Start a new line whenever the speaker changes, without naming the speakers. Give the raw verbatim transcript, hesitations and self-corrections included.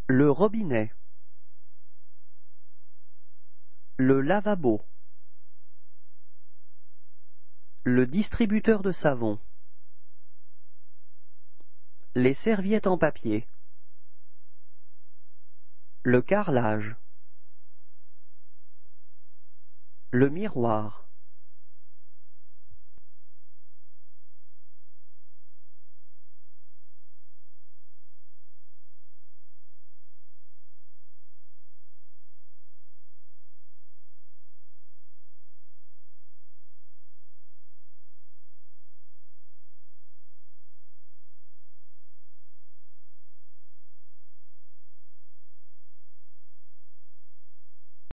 Le robinet. Le lavabo. Le distributeur de savon. Les serviettes en papier. Le carrelage. Le miroir.